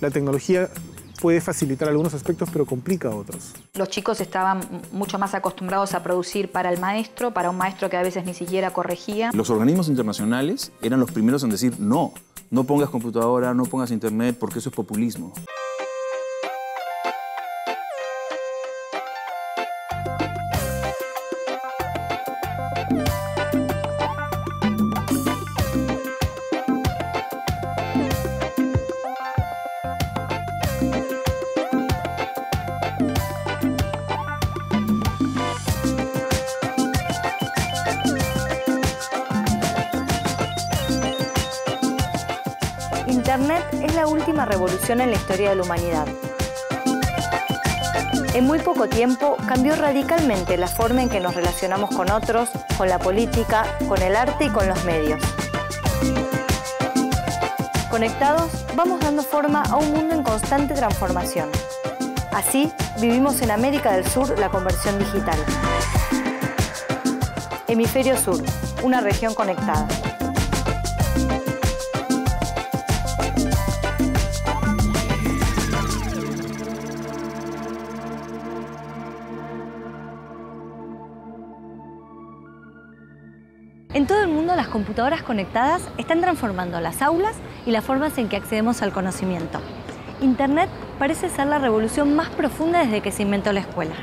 La tecnología puede facilitar algunos aspectos, pero complica otros. Los chicos estaban mucho más acostumbrados a producir para el maestro, para un maestro que a veces ni siquiera corregía. Los organismos internacionales eran los primeros en decir no, no pongas computadora, no pongas internet, porque eso es populismo. Internet es la última revolución en la historia de la humanidad. En muy poco tiempo cambió radicalmente la forma en que nos relacionamos con otros, con la política, con el arte y con los medios. Conectados, vamos dando forma a un mundo en constante transformación. Así, vivimos en América del Sur la conversión digital. Hemisferio Sur, una región conectada. En todo el mundo, las computadoras conectadas están transformando las aulas y las formas en que accedemos al conocimiento. Internet parece ser la revolución más profunda desde que se inventó la escuela.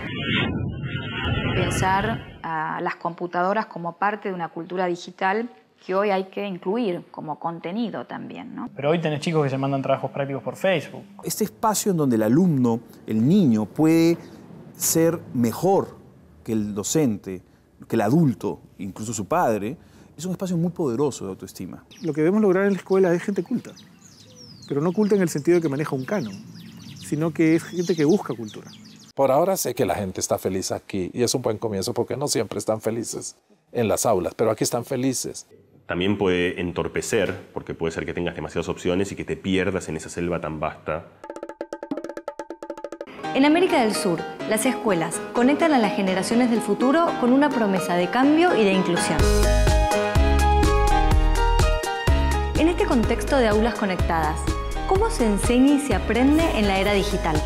Pensar a las computadoras como parte de una cultura digital que hoy hay que incluir como contenido también, ¿no? Pero hoy tenés chicos que se mandan trabajos prácticos por Facebook. Este espacio en donde el alumno, el niño, puede ser mejor que el docente, que el adulto, incluso su padre, es un espacio muy poderoso de autoestima. Lo que debemos lograr en la escuela es gente culta, pero no culta en el sentido de que maneja un canon, sino que es gente que busca cultura. Por ahora sé que la gente está feliz aquí y es un buen comienzo porque no siempre están felices en las aulas, pero aquí están felices. También puede entorpecer, porque puede ser que tengas demasiadas opciones y que te pierdas en esa selva tan vasta. En América del Sur, las escuelas conectan a las generaciones del futuro con una promesa de cambio y de inclusión. En este contexto de aulas conectadas, ¿cómo se enseña y se aprende en la era digital?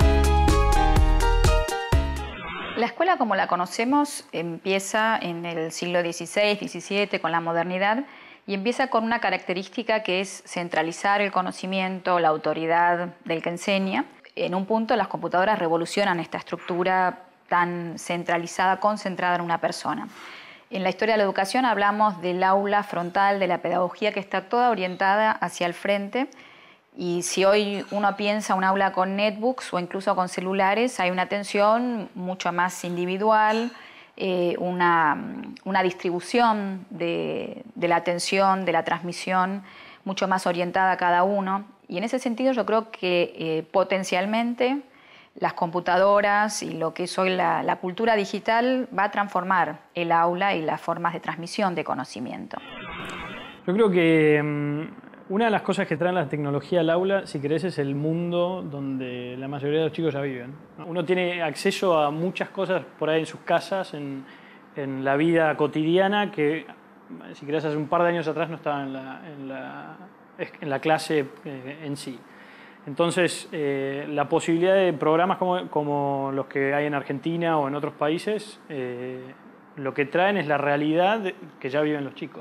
La escuela como la conocemos empieza en el siglo XVI, XVII con la modernidad y empieza con una característica que es centralizar el conocimiento, la autoridad del que enseña. En un punto las computadoras revolucionan esta estructura tan centralizada, concentrada en una persona. En la historia de la educación hablamos del aula frontal, de la pedagogía que está toda orientada hacia el frente. Y si hoy uno piensa un aula con netbooks o incluso con celulares, hay una atención mucho más individual, una distribución de la atención, de la transmisión, mucho más orientada a cada uno. Y en ese sentido yo creo que potencialmente las computadoras y lo que es hoy la cultura digital va a transformar el aula y las formas de transmisión de conocimiento. Yo creo que una de las cosas que trae la tecnología al aula, si querés, es el mundo donde la mayoría de los chicos ya viven. Uno tiene acceso a muchas cosas por ahí en sus casas, en la vida cotidiana, que si querés hace un par de años atrás no estaba en la clase en sí. Entonces, la posibilidad de programas como los que hay en Argentina o en otros países, lo que traen es la realidad que ya viven los chicos.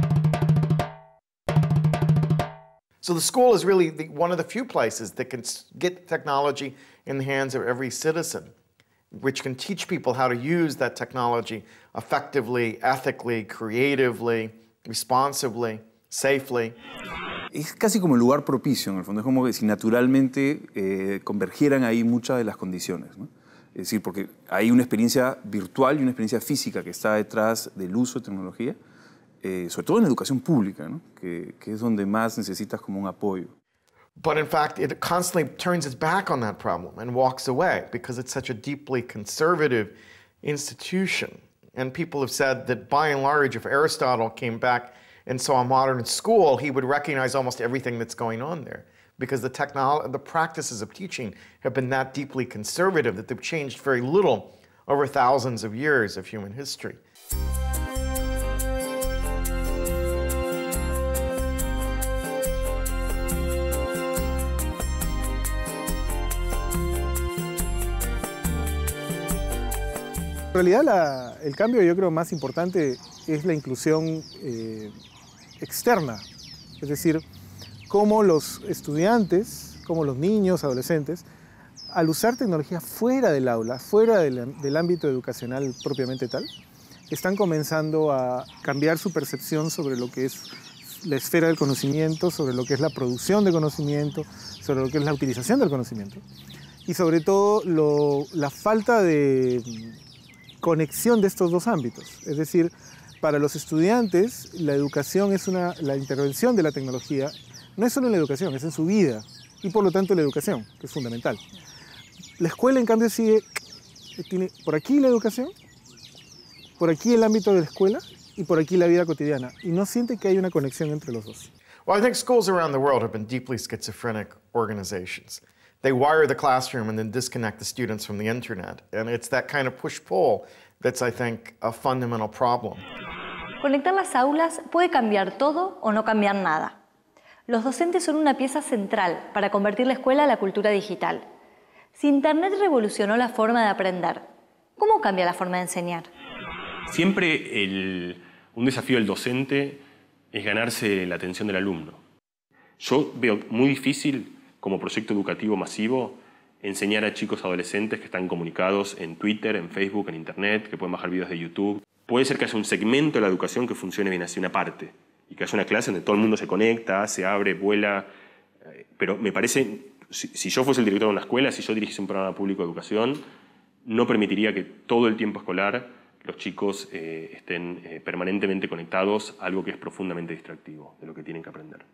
So the school is really one of the few places that can get technology in the hands of every citizen, which can teach people how to use that technology effectively, ethically, creatively, responsibly, safely. Es casi como el lugar propicio, en el fondo. Es como que si naturalmente convergieran ahí muchas de las condiciones, ¿no? Es decir, porque hay una experiencia virtual y una experiencia física que está detrás del uso de tecnología, sobre todo en la educación pública, ¿no? que es donde más necesitas como un apoyo. But in fact, it constantly turns its back on that problem and walks away because it's such a deeply conservative institution. And people have said that by and large, if Aristotle came back and saw a modern school, he would recognize almost everything that's going on there because the practices of teaching have been that deeply conservative that they've changed very little over thousands of years of human history. En realidad el cambio yo creo más importante es la inclusión externa, es decir, cómo los estudiantes, cómo los niños, adolescentes, al usar tecnología fuera del aula, fuera del ámbito educacional propiamente tal, están comenzando a cambiar su percepción sobre lo que es la esfera del conocimiento, sobre lo que es la producción de conocimiento, sobre lo que es la utilización del conocimiento y sobre todo la falta de conexión de estos dos ámbitos. Es decir, para los estudiantes la educación es la intervención de la tecnología no es solo en la educación, es en su vida y por lo tanto la educación, que es fundamental. La escuela en cambio tiene por aquí la educación, por aquí el ámbito de la escuela y por aquí la vida cotidiana y no siente que hay una conexión entre los dos. Well, I think schools around the world have been deeply schizophrenic organizations. They wire the classroom and then disconnect the students from the internet. And it's that kind of push-pull that's, I think, a fundamental problem. Conectar las aulas puede cambiar todo o no cambiar nada. Los docentes son una pieza central para convertir la escuela a la cultura digital. Si Internet revolucionó la forma de aprender, ¿cómo cambia la forma de enseñar? Siempre un desafío del docente es ganarse la atención del alumno. Yo veo muy difícil, como proyecto educativo masivo, enseñar a chicos adolescentes que están comunicados en Twitter, en Facebook, en Internet, que pueden bajar videos de YouTube. Puede ser que haya un segmento de la educación que funcione bien así, una parte, y que haya una clase donde todo el mundo se conecta, se abre, vuela. Pero me parece, si yo fuese el director de una escuela, si yo dirigiese un programa público de educación, no permitiría que todo el tiempo escolar los chicos estén permanentemente conectados a algo que es profundamente distractivo de lo que tienen que aprender.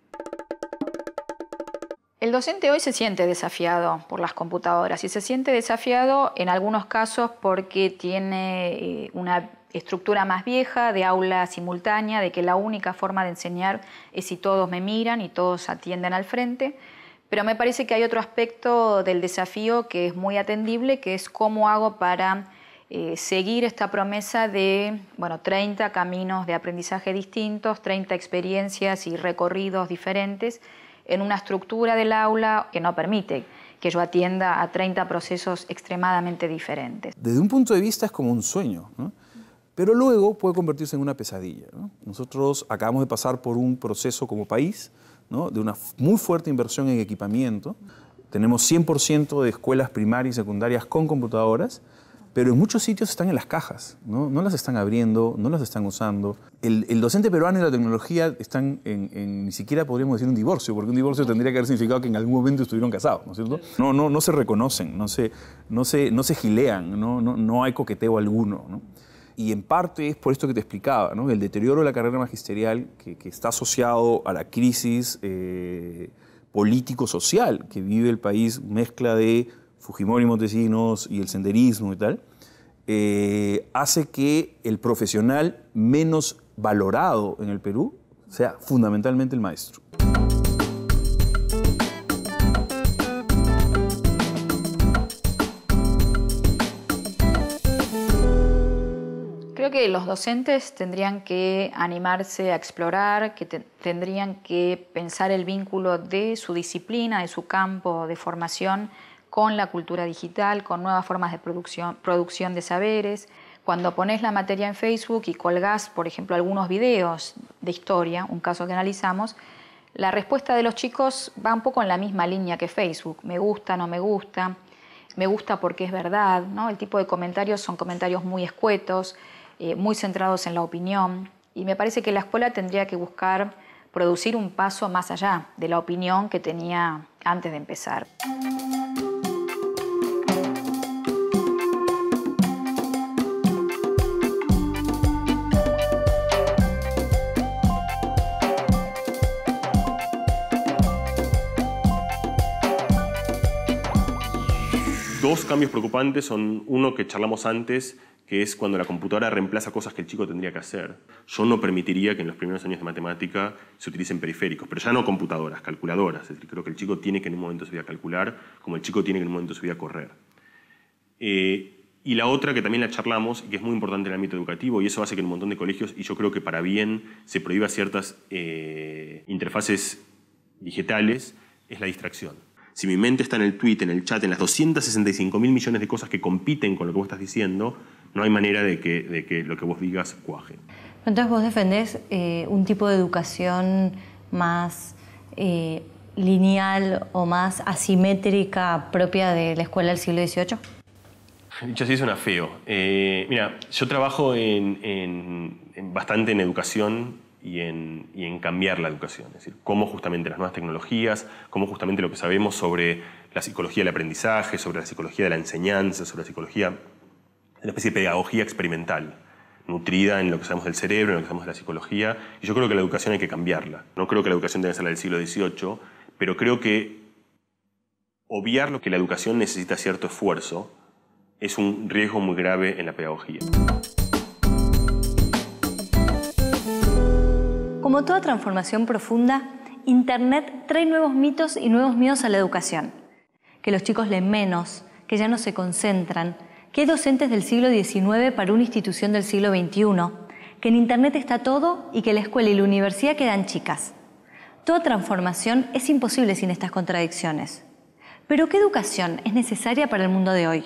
El docente hoy se siente desafiado por las computadoras y se siente desafiado en algunos casos porque tiene una estructura más vieja de aula simultánea, de que la única forma de enseñar es si todos me miran y todos atienden al frente. Pero me parece que hay otro aspecto del desafío que es muy atendible, que es cómo hago para seguir esta promesa de 30 caminos de aprendizaje distintos, 30 experiencias y recorridos diferentes en una estructura del aula que no permite que yo atienda a 30 procesos extremadamente diferentes. Desde un punto de vista es como un sueño, ¿no? Pero luego puede convertirse en una pesadilla, ¿no? Nosotros acabamos de pasar por un proceso como país, ¿no? De una muy fuerte inversión en equipamiento. Tenemos 100% de escuelas primarias y secundarias con computadoras, pero en muchos sitios están en las cajas, ¿no? No las están abriendo, no las están usando. El docente peruano y la tecnología están ni siquiera podríamos decir un divorcio, porque un divorcio tendría que haber significado que en algún momento estuvieron casados, ¿no es cierto? No se reconocen, no se gilean, no hay coqueteo alguno, ¿no? Y en parte es por esto que te explicaba, ¿no? El deterioro de la carrera magisterial que está asociado a la crisis político-social que vive el país, mezcla de Fujimori y Montesinos y el senderismo y tal, hace que el profesional menos valorado en el Perú sea fundamentalmente el maestro. Creo que los docentes tendrían que animarse a explorar, que tendrían que pensar el vínculo de su disciplina, de su campo de formación con la cultura digital, con nuevas formas de producción de saberes. Cuando pones la materia en Facebook y colgás, por ejemplo, algunos videos de historia, un caso que analizamos, la respuesta de los chicos va un poco en la misma línea que Facebook. Me gusta, no me gusta porque es verdad, ¿no? El tipo de comentarios son comentarios muy escuetos, muy centrados en la opinión. Y me parece que la escuela tendría que buscar producir un paso más allá de la opinión que tenía antes de empezar. Dos cambios preocupantes son uno que charlamos antes, que es cuando la computadora reemplaza cosas que el chico tendría que hacer. Yo no permitiría que en los primeros años de matemática se utilicen periféricos, pero ya no computadoras, calculadoras. Es decir, creo que el chico tiene que en un momento de su vida calcular, como el chico tiene que en un momento de su vida correr. Y la otra que también la charlamos, y que es muy importante en el ámbito educativo, y eso hace que en un montón de colegios, y yo creo que para bien, se prohíba ciertas interfaces digitales, es la distracción. Si mi mente está en el tweet, en el chat, en las 265.000 millones de cosas que compiten con lo que vos estás diciendo, No hay manera de que lo que vos digas cuaje. Entonces vos defendés un tipo de educación más lineal o más asimétrica propia de la escuela del siglo XVIII. Dicho así suena feo. Mira, yo trabajo bastante en educación y en cambiar la educación. Es decir, cómo justamente las nuevas tecnologías, cómo justamente lo que sabemos sobre la psicología del aprendizaje, sobre la psicología de la enseñanza, sobre la psicología de una especie de pedagogía experimental, nutrida en lo que sabemos del cerebro, en lo que sabemos de la psicología. Y yo creo que la educación hay que cambiarla. No creo que la educación tenga que ser la del siglo XVIII, pero creo que obviar lo que la educación necesita cierto esfuerzo es un riesgo muy grave en la pedagogía. Como toda transformación profunda, Internet trae nuevos mitos y nuevos miedos a la educación. Que los chicos leen menos, que ya no se concentran, que hay docentes del siglo XIX para una institución del siglo XXI, que en Internet está todo y que la escuela y la universidad quedan chicas. Toda transformación es imposible sin estas contradicciones. Pero ¿qué educación es necesaria para el mundo de hoy?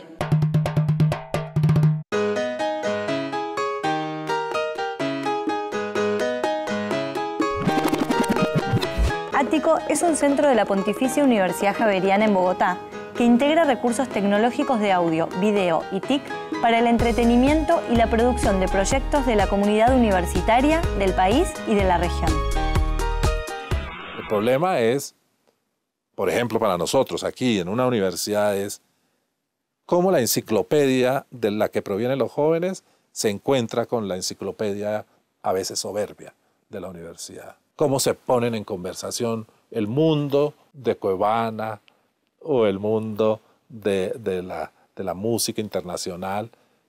Ático es un centro de la Pontificia Universidad Javeriana en Bogotá que integra recursos tecnológicos de audio, video y TIC para el entretenimiento y la producción de proyectos de la comunidad universitaria, del país y de la región. El problema es, por ejemplo, para nosotros aquí en una universidad es cómo la enciclopedia de la que provienen los jóvenes se encuentra con la enciclopedia a veces soberbia de la universidad. Cómo se ponen en conversación el mundo de Cuevana o el mundo de la música internacional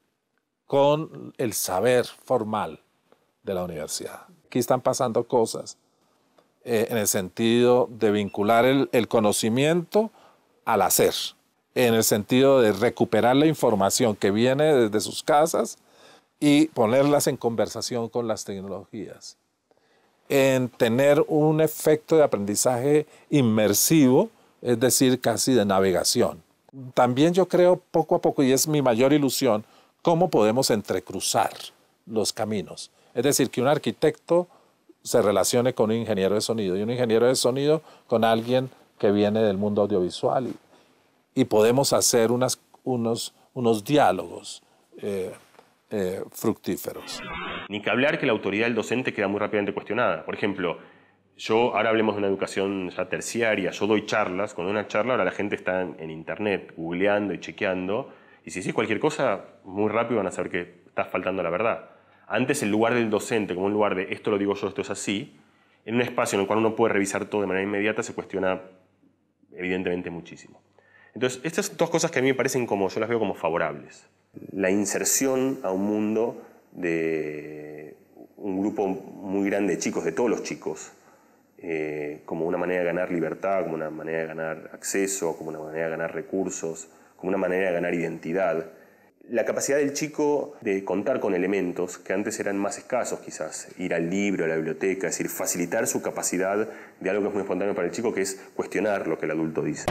con el saber formal de la universidad. Aquí están pasando cosas en el sentido de vincular el conocimiento al hacer, en el sentido de recuperar la información que viene desde sus casas y ponerlas en conversación con las tecnologías, en tener un efecto de aprendizaje inmersivo, es decir, casi de navegación. También yo creo poco a poco, y es mi mayor ilusión, cómo podemos entrecruzar los caminos. Es decir, que un arquitecto se relacione con un ingeniero de sonido y un ingeniero de sonido con alguien que viene del mundo audiovisual y podemos hacer unos diálogos fructíferos. Ni que hablar que la autoridad del docente queda muy rápidamente cuestionada. Por ejemplo, ahora hablemos de una educación ya terciaria, yo doy charlas, cuando doy una charla ahora la gente está en internet googleando y chequeando, y si decís cualquier cosa, muy rápido van a saber que estás faltando a la verdad. Antes el lugar del docente, como un lugar de esto lo digo yo, esto es así, en un espacio en el cual uno puede revisar todo de manera inmediata, se cuestiona evidentemente muchísimo. Entonces, estas son dos cosas que a mí me parecen como, yo las veo como favorables. La inserción a un mundo de un grupo muy grande de chicos, de todos los chicos, como una manera de ganar libertad, como una manera de ganar acceso, como una manera de ganar recursos, como una manera de ganar identidad. La capacidad del chico de contar con elementos que antes eran más escasos quizás, ir al libro, a la biblioteca, es decir, facilitar su capacidad de algo que es muy espontáneo para el chico, que es cuestionar lo que el adulto dice.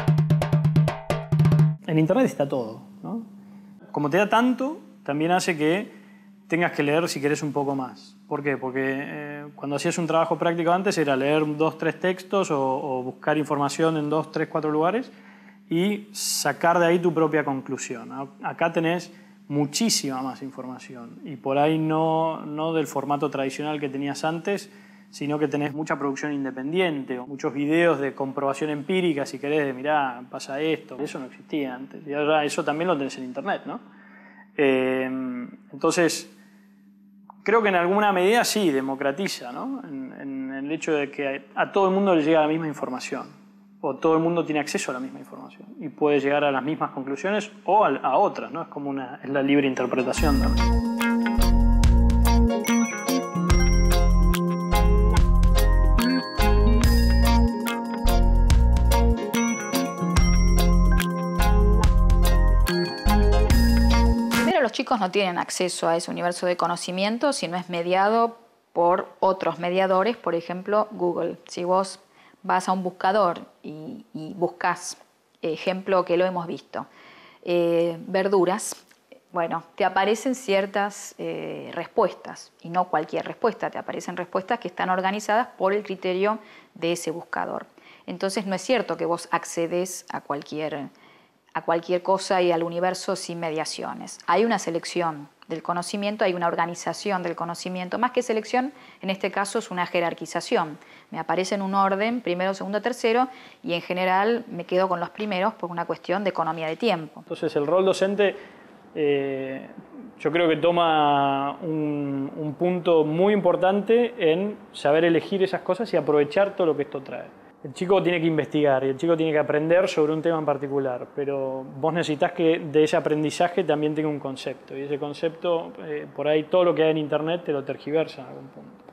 En Internet está todo, ¿no? Como te da tanto, también hace que tengas que leer si querés un poco más. ¿Por qué? Porque cuando hacías un trabajo práctico antes era leer 2, 3 textos o buscar información en 2, 3, 4 lugares y sacar de ahí tu propia conclusión. Acá tenés muchísima más información y por ahí no del formato tradicional que tenías antes, sino que tenés mucha producción independiente o muchos videos de comprobación empírica, si querés, de mirá, pasa esto. Eso no existía antes y ahora eso también lo tenés en Internet, ¿no? Entonces, creo que en alguna medida sí democratiza, ¿no? En el hecho de que a todo el mundo le llega la misma información o todo el mundo tiene acceso a la misma información y puede llegar a las mismas conclusiones o a otras, ¿no? Es como es la libre interpretación también. Los chicos no tienen acceso a ese universo de conocimiento si no es mediado por otros mediadores, por ejemplo, Google. Si vos vas a un buscador y buscas, ejemplo que lo hemos visto, verduras, Bueno, te aparecen ciertas respuestas, y no cualquier respuesta, te aparecen respuestas que están organizadas por el criterio de ese buscador. Entonces no es cierto que vos accedes a cualquier cosa y al universo sin mediaciones. Hay una selección del conocimiento, hay una organización del conocimiento. Más que selección, en este caso es una jerarquización. Me aparece en un orden, primero, segundo, tercero, y en general me quedo con los primeros por una cuestión de economía de tiempo. Entonces el rol docente yo creo que toma un punto muy importante en saber elegir esas cosas y aprovechar todo lo que esto trae. El chico tiene que investigar y el chico tiene que aprender sobre un tema en particular, pero vos necesitas que de ese aprendizaje también tenga un concepto, y ese concepto, por ahí todo lo que hay en Internet te lo tergiversa en algún punto.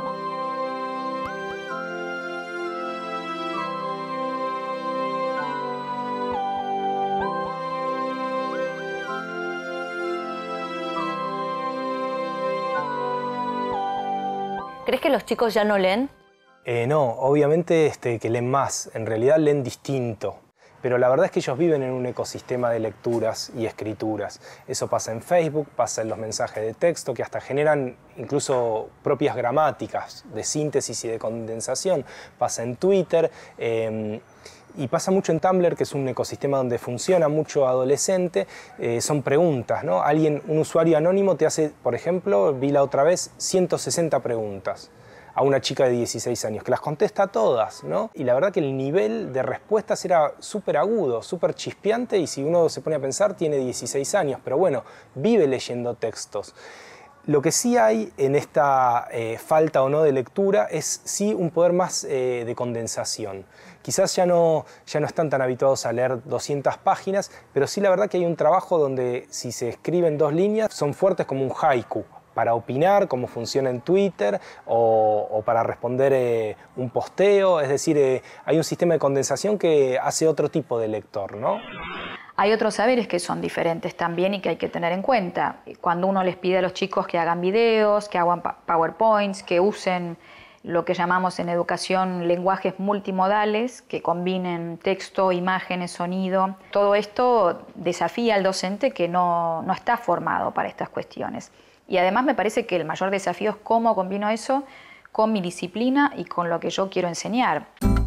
¿Crees que los chicos ya no leen? No, obviamente que leen más, en realidad leen distinto. Pero la verdad es que ellos viven en un ecosistema de lecturas y escrituras. Eso pasa en Facebook, pasa en los mensajes de texto, que hasta generan incluso propias gramáticas de síntesis y de condensación. Pasa en Twitter y pasa mucho en Tumblr, que es un ecosistema donde funciona mucho adolescente. Son preguntas, ¿no? Un usuario anónimo te hace, por ejemplo, vi la otra vez, 160 preguntas a una chica de 16 años, que las contesta todas, ¿no? Y la verdad que el nivel de respuestas era súper agudo, súper chispeante, y si uno se pone a pensar, tiene 16 años, pero bueno, vive leyendo textos. Lo que sí hay en esta falta o no de lectura es sí un poder más de condensación. Quizás ya no están tan habituados a leer 200 páginas, pero sí la verdad que hay un trabajo donde si se escriben 2 líneas son fuertes como un haiku, para opinar, cómo funciona en Twitter, o para responder un posteo. Es decir, hay un sistema de condensación que hace otro tipo de lector, ¿no? Hay otros saberes que son diferentes también y que hay que tener en cuenta. Cuando uno les pide a los chicos que hagan videos, que hagan PowerPoints, que usen lo que llamamos en educación lenguajes multimodales, que combinen texto, imágenes, sonido. Todo esto desafía al docente que no está formado para estas cuestiones. Y además me parece que el mayor desafío es cómo combino eso con mi disciplina y con lo que yo quiero enseñar.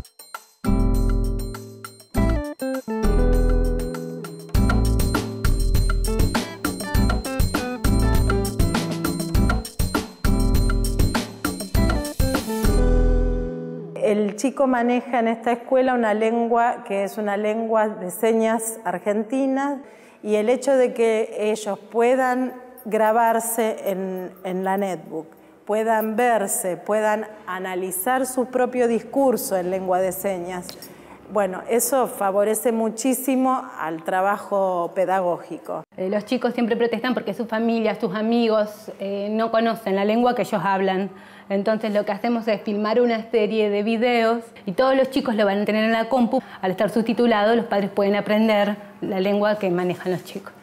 El chico maneja en esta escuela una lengua que es una lengua de señas argentina, y el hecho de que ellos puedan grabarse en la netbook, puedan verse, puedan analizar su propio discurso en lengua de señas, bueno, eso favorece muchísimo al trabajo pedagógico. Los chicos siempre protestan porque sus familias, sus amigos no conocen la lengua que ellos hablan. Entonces lo que hacemos es filmar una serie de videos y todos los chicos lo van a tener en la compu. Al estar subtitulado, los padres pueden aprender la lengua que manejan los chicos.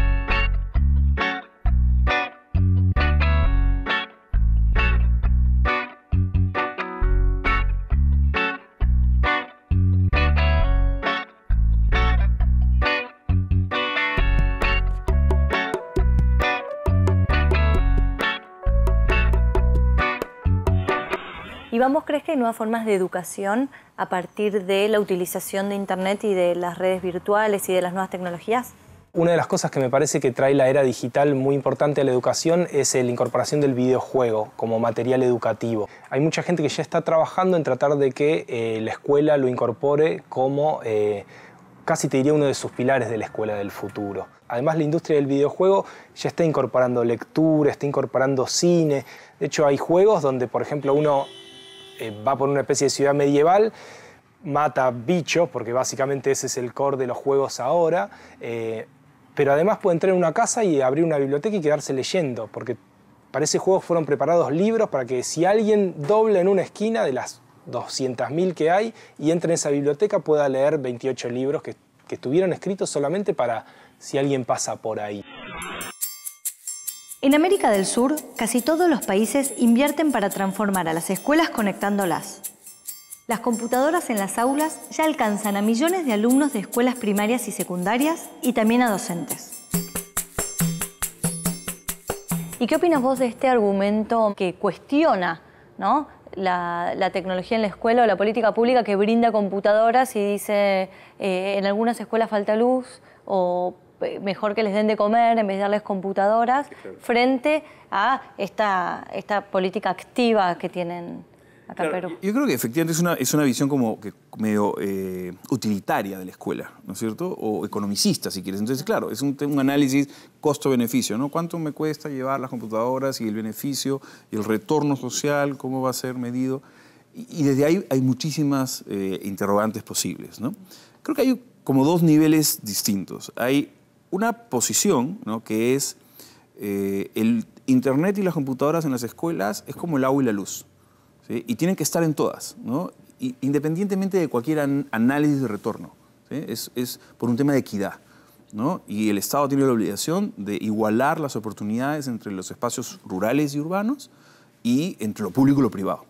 ¿Y vos crees que hay nuevas formas de educación a partir de la utilización de Internet y de las redes virtuales y de las nuevas tecnologías? Una de las cosas que me parece que trae la era digital muy importante a la educación es la incorporación del videojuego como material educativo. Hay mucha gente que ya está trabajando en tratar de que la escuela lo incorpore como, casi te diría, uno de sus pilares de la escuela del futuro. Además, la industria del videojuego ya está incorporando lectura, está incorporando cine. De hecho, hay juegos donde, por ejemplo, uno va por una especie de ciudad medieval, mata bichos, porque básicamente ese es el core de los juegos ahora, pero además puede entrar en una casa y abrir una biblioteca y quedarse leyendo, porque para ese juego fueron preparados libros para que si alguien dobla en una esquina de las 200.000 que hay y entra en esa biblioteca pueda leer 28 libros que estuvieron escritos solamente para si alguien pasa por ahí. En América del Sur, casi todos los países invierten para transformar a las escuelas conectándolas. Las computadoras en las aulas ya alcanzan a millones de alumnos de escuelas primarias y secundarias y también a docentes. ¿Y qué opinas vos de este argumento que cuestiona, ¿no?, la tecnología en la escuela o la política pública que brinda computadoras y dice en algunas escuelas falta luz o mejor que les den de comer en vez de darles computadoras, frente a esta política activa que tienen acá en Perú? Yo creo que efectivamente es una visión como que medio utilitaria de la escuela, ¿no es cierto? O economicista, si quieres. Entonces, claro, es un análisis costo-beneficio, ¿no? ¿Cuánto me cuesta llevar las computadoras y el beneficio y el retorno social, cómo va a ser medido? Y desde ahí hay muchísimas interrogantes posibles, ¿no? Creo que hay como dos niveles distintos. Hay una posición, ¿no?, que es el Internet y las computadoras en las escuelas es como el agua y la luz, ¿sí? Y tienen que estar en todas, ¿no? Independientemente de cualquier análisis de retorno, ¿sí? Es por un tema de equidad, ¿no? Y el Estado tiene la obligación de igualar las oportunidades entre los espacios rurales y urbanos y entre lo público y lo privado.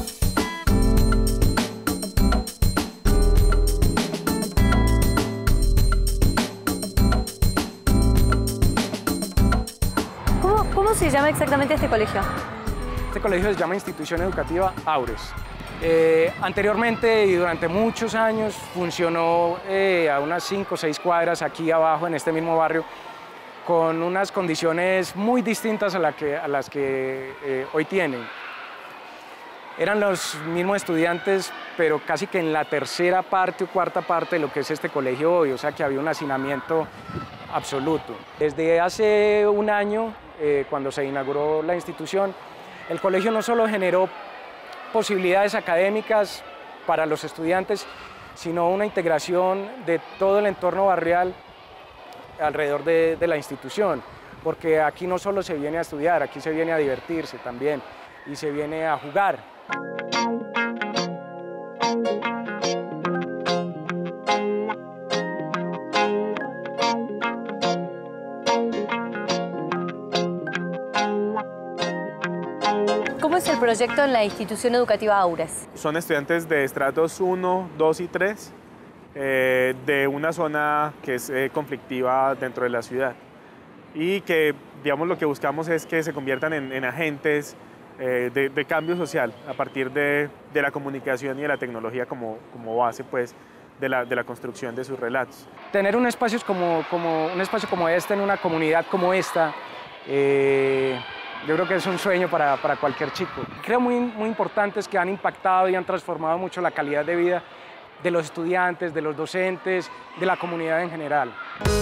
¿Cómo se llama exactamente este colegio? Este colegio se llama Institución Educativa Aures. Anteriormente y durante muchos años funcionó a unas 5 o 6 cuadras aquí abajo en este mismo barrio con unas condiciones muy distintas a las que hoy tienen. Eran los mismos estudiantes, pero casi que en la tercera parte o cuarta parte de lo que es este colegio hoy, o sea que había un hacinamiento absoluto. Desde hace un año, cuando se inauguró la institución, el colegio no solo generó posibilidades académicas para los estudiantes, sino una integración de todo el entorno barrial alrededor de la institución, porque aquí no solo se viene a estudiar, aquí se viene a divertirse también y se viene a jugar. ¿Cómo es el proyecto en la institución educativa Aures? Son estudiantes de estratos 1, 2 y 3 de una zona que es conflictiva dentro de la ciudad y que, digamos, lo que buscamos es que se conviertan en agentes de cambio social a partir de la comunicación y de la tecnología como base, pues, de la construcción de sus relatos. Tener un espacio un espacio como este en una comunidad como esta, yo creo que es un sueño para cualquier chico. Creo muy importantes que han impactado y han transformado mucho la calidad de vida de los estudiantes, de los docentes, de la comunidad en general.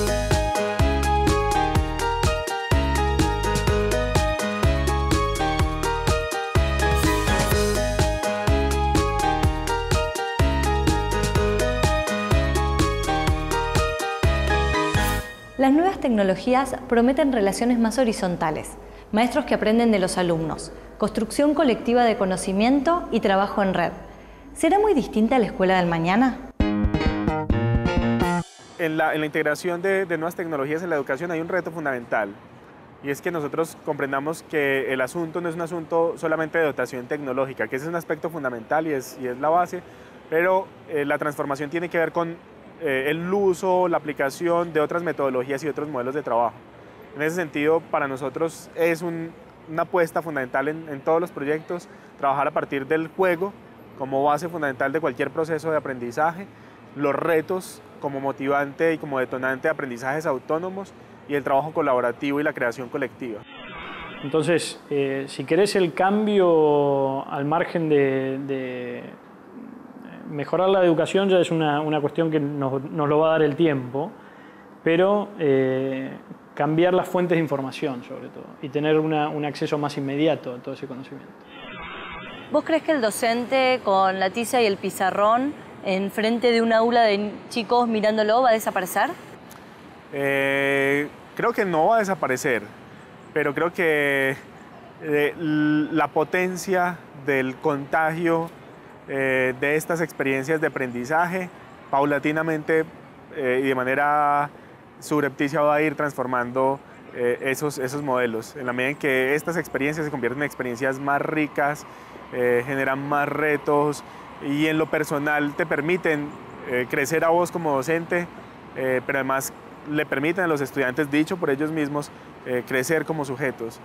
Las nuevas tecnologías prometen relaciones más horizontales, maestros que aprenden de los alumnos, construcción colectiva de conocimiento y trabajo en red. ¿Será muy distinta la escuela del mañana? En la integración de nuevas tecnologías en la educación hay un reto fundamental, y es que nosotros comprendamos que el asunto no es un asunto solamente de dotación tecnológica, que ese es un aspecto fundamental y es la base, pero la transformación tiene que ver con el uso, la aplicación de otras metodologías y otros modelos de trabajo. En ese sentido, para nosotros es una apuesta fundamental en todos los proyectos, trabajar a partir del juego como base fundamental de cualquier proceso de aprendizaje, los retos como motivante y como detonante de aprendizajes autónomos y el trabajo colaborativo y la creación colectiva. Entonces, si querés el cambio al margen de mejorar la educación, ya es una cuestión que nos lo va a dar el tiempo, pero cambiar las fuentes de información sobre todo y tener un acceso más inmediato a todo ese conocimiento. ¿Vos crees que el docente con la tiza y el pizarrón enfrente de un aula de chicos mirándolo va a desaparecer? Creo que no va a desaparecer, pero creo que la potencia del contagio de estas experiencias de aprendizaje paulatinamente y de manera subrepticia va a ir transformando esos modelos. En la medida en que estas experiencias se convierten en experiencias más ricas, generan más retos y en lo personal te permiten crecer a vos como docente, pero además le permiten a los estudiantes, dicho por ellos mismos, crecer como sujetos.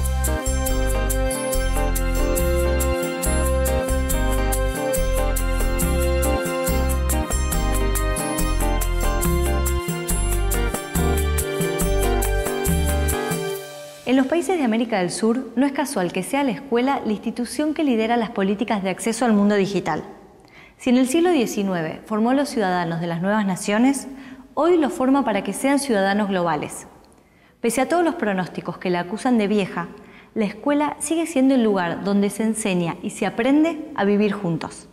En los países de América del Sur no es casual que sea la escuela la institución que lidera las políticas de acceso al mundo digital. Si en el siglo XIX formó a los ciudadanos de las nuevas naciones, hoy los forma para que sean ciudadanos globales. Pese a todos los pronósticos que la acusan de vieja, la escuela sigue siendo el lugar donde se enseña y se aprende a vivir juntos.